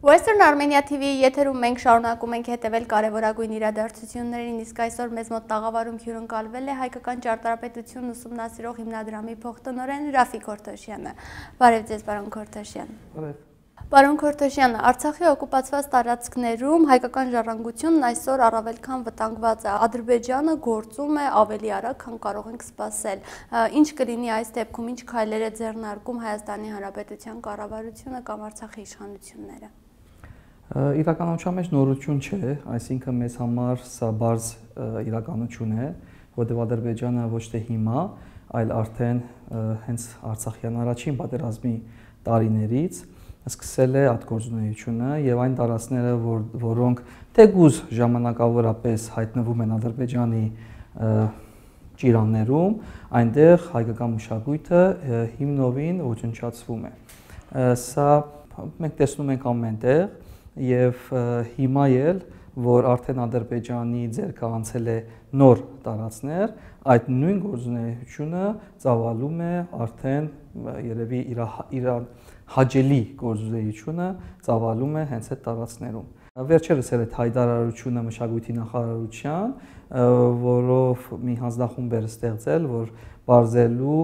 Western Armenia TV-ի եթերում մենք շարունակում ենք հետևել կարևորագույն իրադարձություններին, իսկ այսօր մեզ մոտ տաղավարում հյուրընկալվել է հայկական ճարտարապետություն ուսումնասիրող հիմնադրամի փոխտնօրեն Ռաֆիկ Քորթոշյանը։ Բարև ձեզ, պարոն Քորթոշյան։ Բարև։ Պարոն Քորթոշյան, Արցախի օկուպացված տարածքներում հայկական ժառանգությունն այսօր առավել քան վտանգված է։ Ադրբեջանը գործում է ավելի արագ, քան կարող ենք սպասել։ Ինչ կլինի այս դեպքում, ինչ քայլեր է ձեռնարկում Հայաստանի Հանրապետության կառավարությունը կամ Արցախի իշխանությունները։ Իրականության մեջ նորություն չէ, այսինքն մեզ համար սա բարձ իրականություն է, որտեղ Ադրբեջանը ոչ թե հիմա, այլ արդեն հենց Արցախյան առաջին պատերազմի տարիներից սկսել է այդ գործունեությունը եւ այն տարածքները, որոնք թեկուզ ժամանակավորապես հայտնվում են Ադրբեջանի ճիրաններում, այնտեղ հայկական մշակույթը հիմնովին ոչնչացվում է։ Սա մենք տեսնում ենք ամենտեղ եւ հիմա էլ որ արդեն Ադրբեջանի ձեռքը անցել է նոր տարածքներ, այդ նույն գործունեությունը ծավալում է արդեն երևի իր հաջելի գործունեությունը ծավալում է հենց այդ տարածքներում։ Վերջերս էլ այդ հայտարարությունը մշակույթի նախարարության, որով մի հանձնախումբ էր ստեղծել, որ բարձելու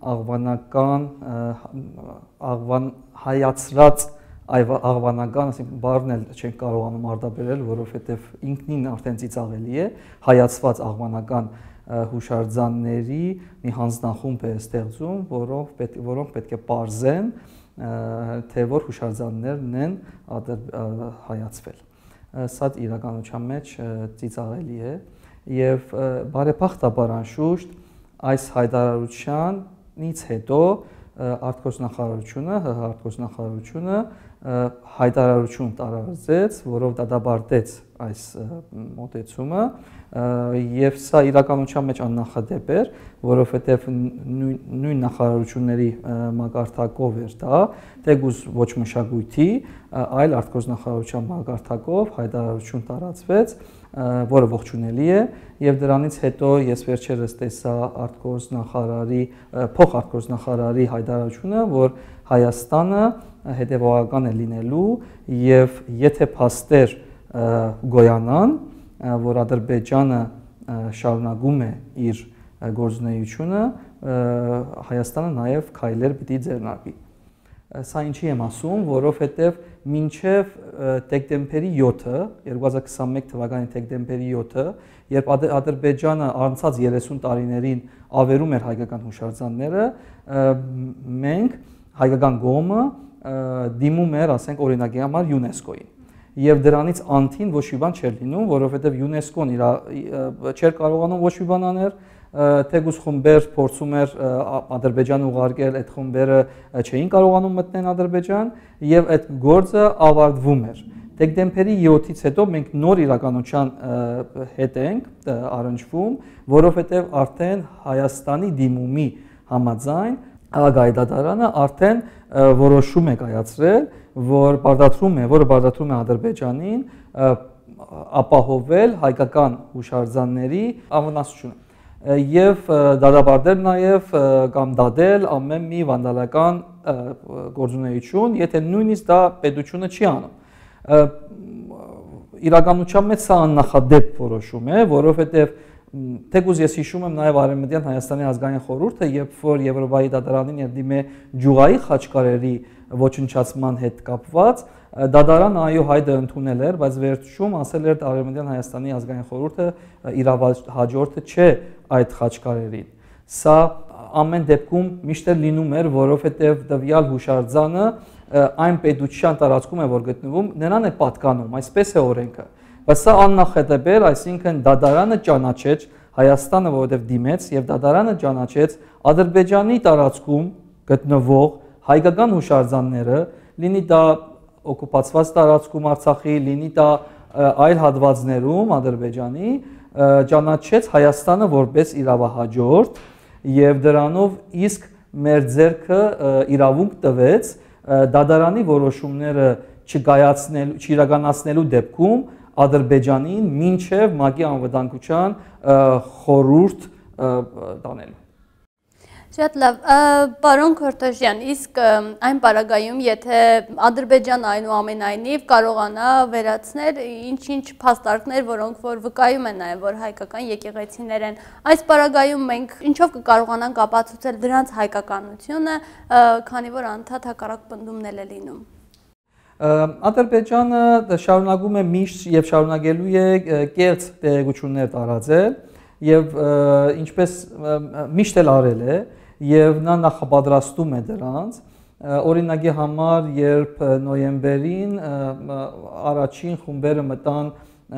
հայացրած աղվանական, ասենք բառն էլ չենք կարողանում արտաբերել, որովհետև ինքնին արդեն ծիծաղելի է, հայացված աղվանական հուշարձանների մի հանձնախումբ է ստեղծում, որոնք պետք է պարզեն, թե որ հուշարձաններն են հայացվել։ Սա իրականության մեջ ծիծաղելի է եւ բարեբախտաբար անշուշտ այս հայտարարությունից հետո արտգործնախարարությունը հայտարարություն տարածեց, որով դատապարտեց այս մոտեցումը եւ սա իրականության մեջ աննախադեպ էր, որովհետեւ նույն նախարարությունների մակարդակով էր դա, թեկուզ ոչ մշակույթի, այլ արտգործնախարարության մակարդակով հայտարարություն տարածվեց, որը ողջունելի է եւ դրանից հետո ես վերջերս տեսա փոխարտգործնախարարի հայտարարությունը, որ Հայաստանը հետևողական է լինելու եւ եթե փաստեր գոյանան, որ Ադրբեջանը շարունակում է իր գործունեությունը, Հայաստանը նաեւ քայլեր պիտի ձեռնարկի։ Սա ինչի եմ ասում, որովհետև մինչև դեկտեմբերի 7-ը, 2021 թվականի դեկտեմբերի 7-ը, երբ Ադրբեջանը անցած 30 տարիներին ավերում էր հայկական հուշարձանները, մենք հայկական կողմը դիմում էր, ասենք օրինակի համար ՅՈՒՆԵՍԿՕ-ին։ Եվ դրանից անթին ոչ մի բան չէր լինում, որովհետև ՅՈՒՆԵՍԿՕ-ն չէր կարողանում ոչ մի բան անել, թեկուզ խումբեր փորձում էր Ադրբեջան ուղարկել, այդ խումբերը չէին կարողանում մտնել Ադրբեջան եւ այդ գործը ավարտվում էր։ Դեկտեմբերի 7-ից հետո մենք նոր իրականության հետ ենք առնչվում, որովհետեւ արդեն Հայաստանի դիմումի համաձայն Ագայդադարանը արդեն որոշում է կայացրել, որը բարդացնում է Ադրբեջանին ապահովել հայկական հուշարձանների անվնասությունը եւ դատապարտել նաեւ կամ դատել ամեն մի վանդալական գործունեություն, եթե նույնիսկ դա պետությունը չի անում։ Իրականության մեջ սա աննախադեպ որոշում է, որովհետեւ թեկուզ ես հիշում եմ նաեւ Արևմտյան Հայաստանի ազգային խորհուրդը, երբ որ Եվրոպայի դատարանին ելդիմ է ջուղայի խաչքարերի ոչնչացման հետ կապված, դատարան այո հայտը ընդունել էր, բայց վերջում ասել էր Արևմտյան Հայաստանի ազգային խորհուրդը իրավահաջորդը չէ այդ խաչքարերին։ Սա ամեն դեպքում միշտ լինում էր, որովհետև տվյալ հուշարձանը այն պետության տարածքում է, որ գտնվում, նրան է պատկանում, այսպես է օրենքը։ Բայց սա աննախադեպ էր, այսինքն դատարանը ճանաչեց Հայաստանը, որովհետև դիմեց եւ դատարանը ճանաչեց Ադրբեջանի տարածքում գտնվող հայկական հուշարձանները, լինի դա օկուպացված տարածքում Արցախի, լինի դա այլ հատվածներում Ադրբեջանի, ճանաչեց Հայաստանը որպես իրավահաջորդ եւ դրանով իսկ մեր ձեռքը իրավունք տվեց դատարանի որոշումները չիրականացնելու դեպքում Ադրբեջանին մինչև ՄԱԿ-ի անվտանգության խորհուրդ տանելու։ Շատ լավ, պարոն Քորթոշյան, իսկ այն պարագայում, եթե Ադրբեջանը այնուամենայնիվ կարողանա վերացնել ինչ-ինչ փաստարկներ, որոնք որ վկայում են նաև, որ հայկական եկեղեցիներ են, այս պարագայում մենք ինչով կկարողանանք ապացուցել դրանց հայկականությունը, քանի որ անդադ հակառակ պնդումներ է լինում։ Ադրբեջանը շարունակում է միշտ եւ շարունակելու է կեղծ տեղեկություններ տարածել եւ ինչպես միշտ էլ արել է եւ նա նախապատրաստում է դրանց օրինակի համար երբ նոյեմբերին առաջին խումբերը մտան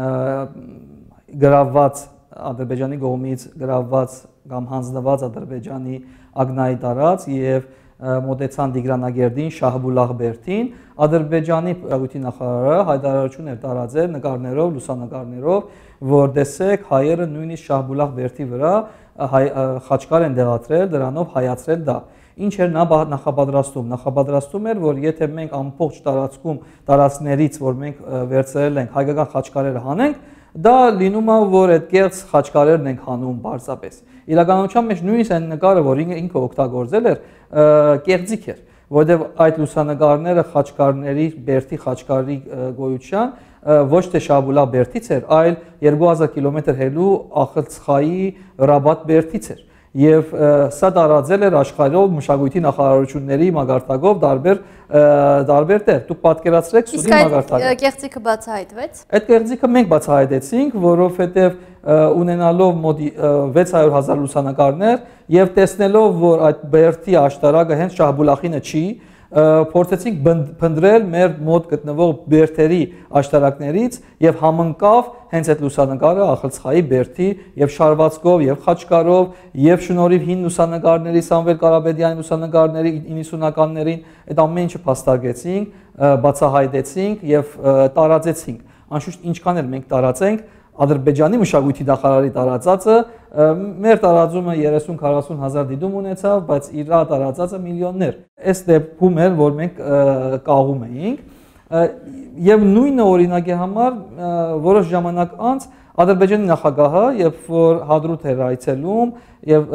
գրաված Ադրբեջանի կողմից գրաված կամ հանձնված Ադրբեջանի ագնայի տարած եւ մոտեցան Տիգրանագերդին, Շահբուլաղ Բերդին, Ադրբեջանի պետության նախարարը հայտարարություն էր տարածել նկարներով, լուսանկարներով, որ տեսեք հայերը նույնիսկ Շահբուլաղ Բերդի վրա խաչկար են դեղատրել, դրանով հայացրել դա։ Ինչ էր նա նախապատրաստում։ Նախապատրաստում էր, որ եթե մենք ամբողջ տարածքներից, որ մենք վերցրել ենք, հայկական խաչկարերը հանենք, դա լինում է, որ այդ կեղծ խաչկարերն ենք հանում բարձրապես։ Իրականության մեջ նույնիսկ այն նկարը, որ ինքը օգտագործել էր, կեղծիք էր, որովհետև այդ լուսանկարները խաչկարների, Բերդի խաչկարի գոյության ոչ թե Շահբուլաղ Բերդից էր, այլ 2000 կիլոմետր հեռու Ախալցխայի Ռաբատ Բերդից էր։ Եվ սա տարածել էր աշխարհով մշակույթի նախարարությունների մագարտակով տարբեր տեղ։ Դուք պատկերացրեք սուդի մագարտակը։ Իսկ այդ կեղծիքը բացահայտվեց։ Այդ կեղծիքը մենք բացահայտեցինք, որովհետև ունենալով մոտ 600,000 լուսանկարներ եւ տեսնելով, որ այդ Բերդի աշտարակը հենց Շահբուլախինը չի, փորձեցինք փնտրել մեր մոտ գտնվող Բերդերի աշտարակներից եւ համընկավ հենց այդ լուսանկարը Ախալցխայի Բերդի եւ շարվածքով եւ խաչկարով եւ շնորհիվ հին լուսանկարների Սամվել Կարապետյանի լուսանկարների 90-ականներին այդ ամեն ինչը փաստարկեցինք, բացահայտեցինք եւ տարածեցինք։ Անշուշտ ինչքան էլ մենք տարածենք Ադրբեջանի մշակույթի նախարարի տարածածը մեր տարածումը 30-40 հազար դիտում ունեցավ, բայց իր տարածածը միլիոններ։ Այս դեպքում էր, որ մենք կաղում էինք եւ նույնը օրինակի համար որոշ ժամանակ անց Ադրբեջանի նախագահը, երբ որ Հադրութ էր այցելում եւ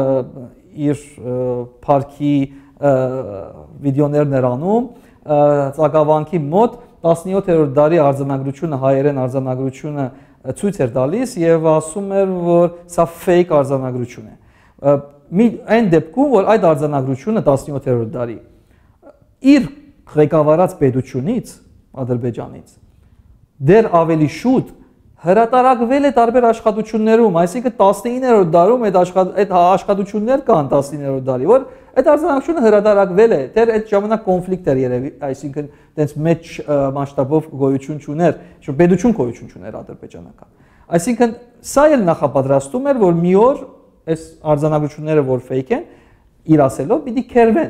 իր парքի վիդեոներն էր անում, Ծագավանքի մոտ 17-րդ դարի արձանագրությունը, հայերեն արձանագրությունը ցույց էր տալիս եւ ասում էր, որ սա fake արձանագրություն է։ Այն դեպքում, որ այդ արձանագրությունը 17-րդ դարի իր ղեկավարած պետությունից, Ադրբեջանից, դեռ ավելի շուտ հրատարակվել է տարբեր աշխատություններում, այսինքն 19-րդ դարում այդ աշխատություններ կան 19-րդ դարի, որ այդ արձանագրությունը հրատարակվել է, դեռ այդ ժամանակ կոնֆլիկտ էր երևի, այսինքն այդպես մեծ մասշտաբով գոյություն չուներ, պետություն գոյություն չուներ ադրբեջանական։ Այսինքն սա էլ նախապատրաստում էր, որ մի օր այս արձանագրությունները, որ fake են, իր ասելով պիտի քերվեն։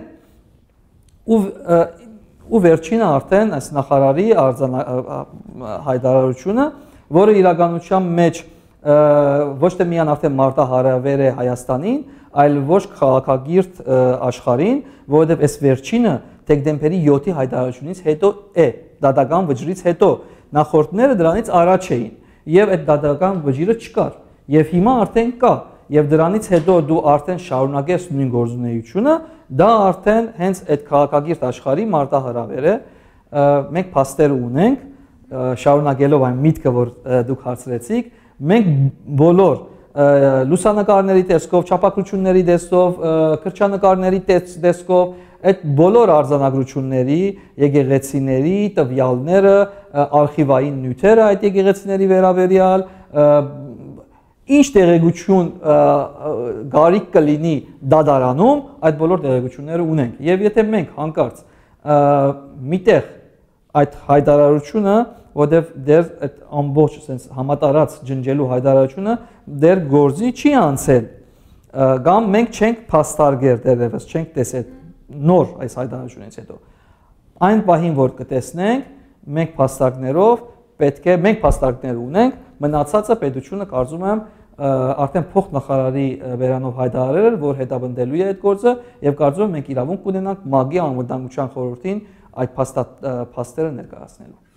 Ու վերջինը արդեն այս նախարարի հայտարարությունը, որը իրականության մեջ ոչ թե միայն արդեն մարտահրավեր է Հայաստանին, այլ ոչ քաղաքագիրտ աշխարհին, որովհետև այս վերջինը դեկտեմբերի 7-ի հայտարարությունից հետո է, դատական վճռից հետո, նախորդները դրանից առաջ էին, եւ այդ դատական վճիռը չկար, եւ հիմա արդեն կա, եւ դրանից հետո դու արդեն շարունակես նույն գործունեությունը, դա արդեն հենց այդ քաղաքագիրտ աշխարհի մարտահրավեր է, մենք փաստեր ունենք, շարունակելով այն միտքը, որ դուք հարցրեցիք, մենք բոլոր լուսանկարների տեսքով, չափակությունների տեսքով, քրչանկարների տեսքով, այդ բոլոր արձանագրությունների, եկեղեցիների տվյալները, արխիվային նյութերը այդ եկեղեցիների վերաբերյալ, ինչ տեղեկություն գարիք կլինի դատարանում, այդ բոլոր տեղեկությունները ունենք։ Եվ եթե մենք հանկարծ միտեղ այդ հայտարարությունը, որտեղ դեռ այդ ամբողջ sense համատարած ջնջելու հայտարարությունը դեռ գործի չի անցել, կամ մենք չենք փաստարկել դեռևս, չենք տեսել նոր այս հայտարարությունից հետո։ Այն պահին, որ կտեսնենք, մենք փաստարկներով պետք է մենք փաստարկներ ունենք, մնացածը պետությունը կարծում եմ արդեն փոխնախարարի վերանով հայտարարել, որ հետապնդելու է այդ գործը եւ կարծում եմ մենք իրավունք կունենանք ՄԱԳ-ի անվտանգության խորհրդին այդ փաստերը ներկայացնելու։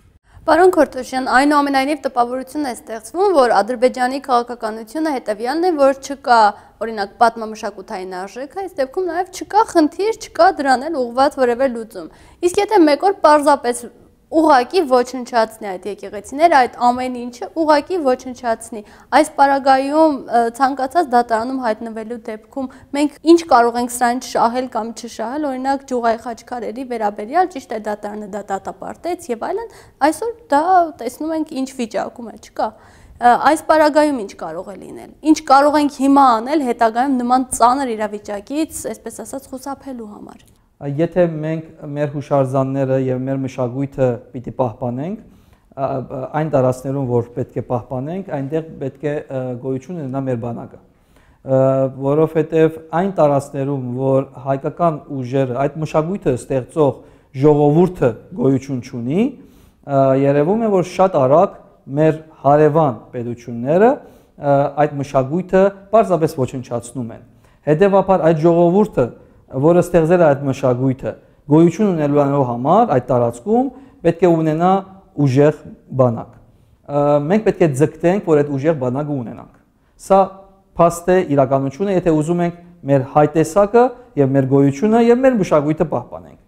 Պարոն Քորթոշյան, այնուամենայնիվ տպավորություն է ստեղծվում, որ Ադրբեջանի քաղաքականությունը հետևյալն է, որ չկա, օրինակ, պատմամշակութային արժեք, այս դեպքում նաև չկա խնդիր, չկա դրան էլ ուղղված որևէ լուծում։ Իսկ եթե մեկ օր պարզապես ուղղակի ոչնչացնի այդ եկեղեցիները, այդ ամեն ինչը ուղղակի ոչնչացնի, այս պարագայում ցանկացած դատարանում հայտնվելու դեպքում մենք ինչ կարող ենք սրան շահել կամ չշահել, օրինակ Ջուղայ Խաչքարերի վերաբերյալ ճիշտ է դատարանը դա դատապարտեց եւ այլն, այսօր դա տեսնում ենք ինչ վիճակում է, չկա։ Այս պարագայում ինչ կարող է լինել։ Ինչ կարող ենք հիմա անել հետագայում նման ծանր իրավիճակից, այսպես ասած, խուսափելու համար։ Եթե մենք մեր հուշարձանները եւ մեր մշակույթը պիտի պահպանենք, այն տարածքներում, որ պետք է պահպանենք, այնտեղ պետք է գոյություն ունենա մեր բանակը, որովհետեւ այն տարածքներում, որ հայկական ուժերը, այդ մշակույթը ստեղծող ժողովուրդը գոյություն ունի, երևում է, որ շատ արագ մեր հարևան պետությունները այդ մշակույթը պարզապես ոչնչացնում են։ Հետևաբար այդ ժողովուրդը, որը ստեղծել է այդ մշակույթը, գոյություն ունենալու համար այդ տարածքում պետք է ունենա ուժեղ բանակ։ Մենք պետք է ձգտենք, որ այդ ուժեղ բանակը ունենանք։ Սա փաստ է իրականությունը, եթե ուզում ենք մեր հայտեսակը եւ մեր գոյությունը եւ մեր մշակույթը պահպանենք։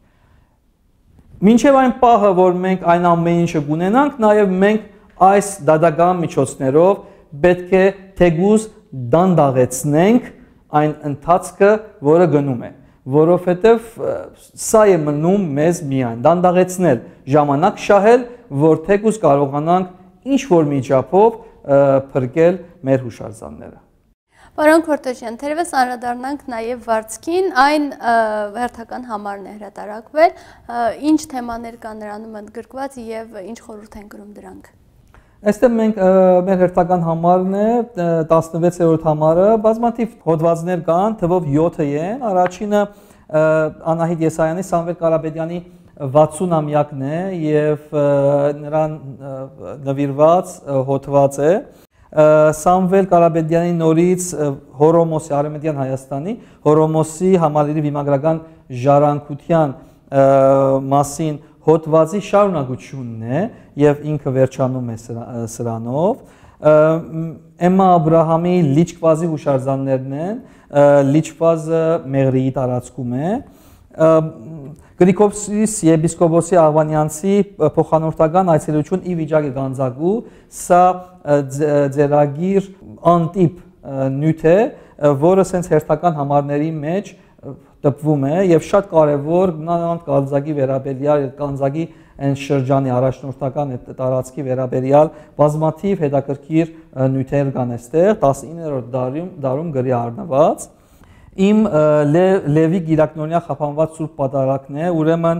Մինչեւ այն պահը, որ մենք այն ամեն ինչը կունենանք, նաեւ մենք այս դատական միջոցներով պետք է թեկուզ դանդաղեցնենք այն ընթացքը, որը գնում է, որովհետև սա է մնում մեզ միայն դանդաղեցնել, ժամանակ շահել, որ թեկուզ կարողանանք ինչ-որ միջապով փրկել մեր հուշարձանները։ Պարոն Քորթոշյան, թերևս անդրադառնանք նաև վարձքին, այն հերթական համարն է հրատարակվել, ինչ թեմաներ կան նրանում ընդգրկված եւ ինչ խորհուրդ են կրում դրանք։ Այստեղ մենք մեր հերթական համարն է 16-րդ համարը, բազմաթիվ հոդվածներ կան, թվով 7 են, առաջինը Անահիտ Եսայանի, Սամվել Կարապետյանի 60-ամյակն է եւ նրան նվիրված հոդված է։ Սամվել Կարապետյանի նորից Հորոմոսի, Արևմտյան Հայաստանի, Հորոմոսի համալիրի վիմագրական ժառանգության մասին հոդվածի շարունակությունն է եւ ինքը վերջանում է սրանով։ Էմմա Աբրահամի Լիչկվազի հուշարձաններն են, Լիչկվազը Մեղրիի տարածքում է։ Գրիգորիս եպիսկոպոսի Աղվանյանցի փոխանորդական այցելություն ի վիճակ է գանձակու, սա ձեռագիր անտիպ նյութ է, որը սենց հերթական համարների մեջ տպվում է եւ շատ կարեւոր նմանդ գանձակի վերաբերյալ գանձակի այն շրջանի առաջնորդական տարածքի վերաբերյալ բազմաթիվ հետաքրքիր նյութեր կան այստեղ 19-րդ դարում գրի առնված։ Իմ Լևի Գիրակնորյա խափանված Սուրբ Պատարագն է, ուրեմն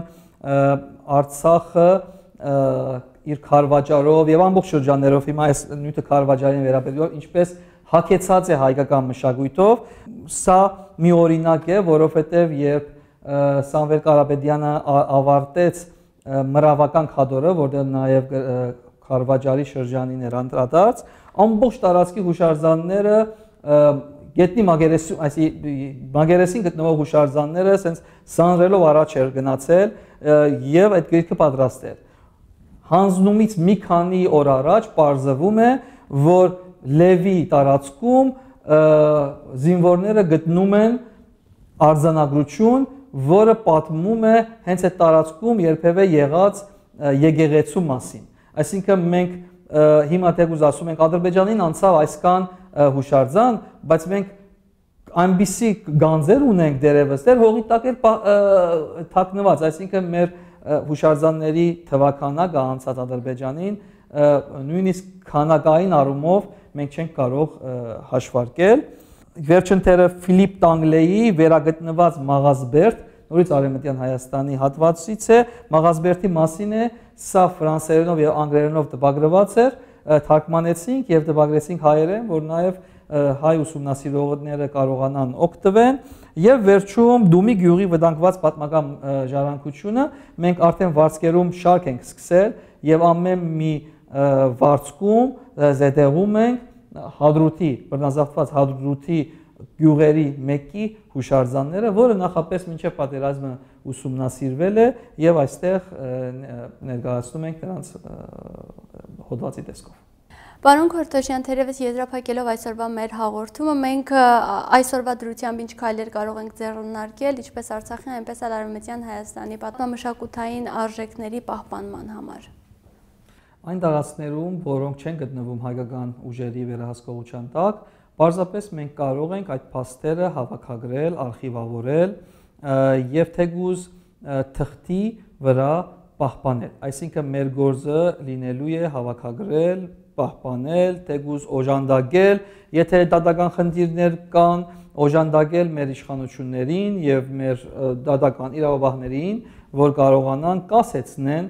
Արցախը իր քարվաճարով եւ ամբողջ շրջաններով հիմա այս նյութը քարվաճարին վերաբերյալ ինչպես հակեցած է հայկական մշակույթով, սա մի օրինակ է, որովհետեւ երբ Սամվել Կարապետյանը ավարտեց մրավական քադորը, որտեղ նաեւ քարվաճարի շրջանին էր անդրադարձ, ամբողջ տարածքի հուշարձանները Գետնի մագերեսին, այսինքն մագերեսին գտնվող հուշարձանները ասենց սանրելով առաջ էր գնացել եւ այդ գրքը պատրաստ էր։ Հանձնումից մի քանի օր առաջ պարզվում է, որ Լևի տարածքում զինվորները գտնում են արձանագրություն, որը պատմում է հենց այդ տարածքում երբևէ եղած եկեղեցու մասին։ Այսինքն մենք հիմա թեկուզ ասում ենք Ադրբեջանին անցավ այսքան հուշարձան, բայց մենք այնպիսի գանձեր ունենք դերևս, դեր հողի տակ էր թաքնված, այսինքն մեր հուշարձանների թվականակը անցած Ադրբեջանին նույնիսկ քանակային առումով մենք չենք կարող հաշվարկել։ Վերջին թերը Ֆիլիպ Տանգլեի վերագտնված Մաղազբերդ, նորից Արևմտյան Հայաստանի հատվածից է, Մաղազբերդի մասին է, սա ֆրանսերենով եւ անգլերենով տպագրված էր, թարգմանեցինք եւ տպագրեցինք հայերեն, որ նաեւ հայ ուսումնասիրողները կարողանան օգտվեն եւ վերջում Դումի գյուղի վտանգված պատմական ժառանգությունը մենք արդեն վարձկերում շարք ենք սկսել եւ ամեն մի վարձկում զետեղում ենք Հադրութի, բռնազավթված Հադրութի գյուղերի մեկի հուշարձանները, որը նախապես մինչև պատերազմը ուսումնասիրվել է եւ այստեղ ներկայացնում ենք նրանց հոդվածի տեսքով։ Պարոն Քորթոշյան, թերևս եզրափակելով այսօրվա մեր հաղորդումը, մենք այսօրվա դրությամբ ինչ քայլեր կարող ենք ձեռնարկել, ինչպես Արցախի, այնպես էլ Արևմտյան Հայաստանի պատմամշակութային արժեքների պահպանման համար։ Այն տարածքներում, որոնք չեն գտնվում հայկական ուժերի վերահսկողության տակ, պարզապես մենք կարող ենք այդ փաստերը հավաքագրել, արխիվավորել եւ թեկուզ թղթի վրա պահպանել։ Այսինքն մեր գործը լինելու է հավաքագրել, պահպանել, թեկուզ օժանդակել, եթե դատական խնդիրներ կան, օժանդակել մեր իշխանություններին եւ մեր դատական իրավաբաններին, որ կարողանան կասեցնեն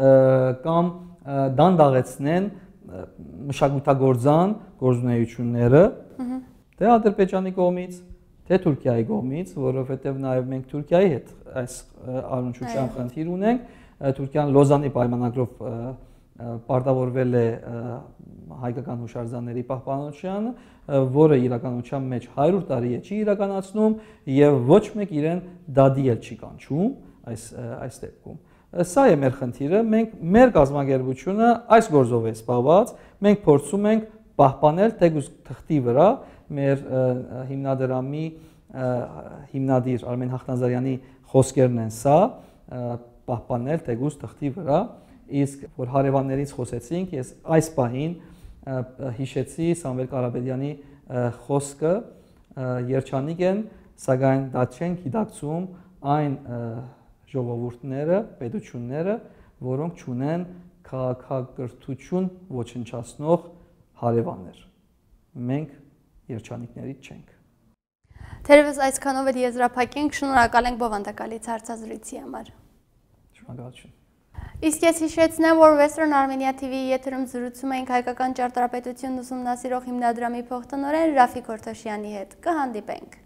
կամ դանդաղեցնեն մշակութագործան գործունեությունները թե Ադրբեջանի կողմից, թե Թուրքիայի կողմից, որովհետև նաև մենք Թուրքիայի հետ այս առնչությամբ խնդիր ունենք, Թուրքիան Լոզանի պայմանագրով պարտավորվել է հայկական հուշարձանների պահպանությանը, որը իրականության մեջ 100 տարի է չի իրականացնում եւ ոչ մեկ իրեն դադի էլ չի կանչում այս դեպքում։ Սա է մեր խնդիրը, մենք մեր կազմակերպությունը այս գործով է զբաղված, մենք փորձում ենք պահպանել թեկուզ թղթի վրա մեր հիմնադրամի հիմնադիր Արմեն Հախնազարյանի խոսքերն են սա, պահպանել թեկուզ թղթի վրա, իսկ որ հարևաններից խոսեցինք, ես այս պահին հիշեցի Սամվել Կարապետյանի խոսքը, երջանիկ են, սակայն դա չեն գիտակցում այն ժողովուրդները, պետությունները, որոնք չունեն քաղաքակրթություն ոչնչացնող հարևաններ։ Մենք երջանիկներից չենք։ Թերևս այսքանով էլ եզրափակենք, շնորհակալ ենք բովանդակալից հարցազրույցի համար։ Շնորհակալություն։ Իսկ ես հիշեցնեմ, որ Western Armenia TV-ի եթերում զրուցում ենք հայկական ճարտարապետությունն ուսումնասիրող հիմնադրամի փոխտնօրեն Ռաֆիկ Քորթոշյանի հետ։ Կհանդիպենք։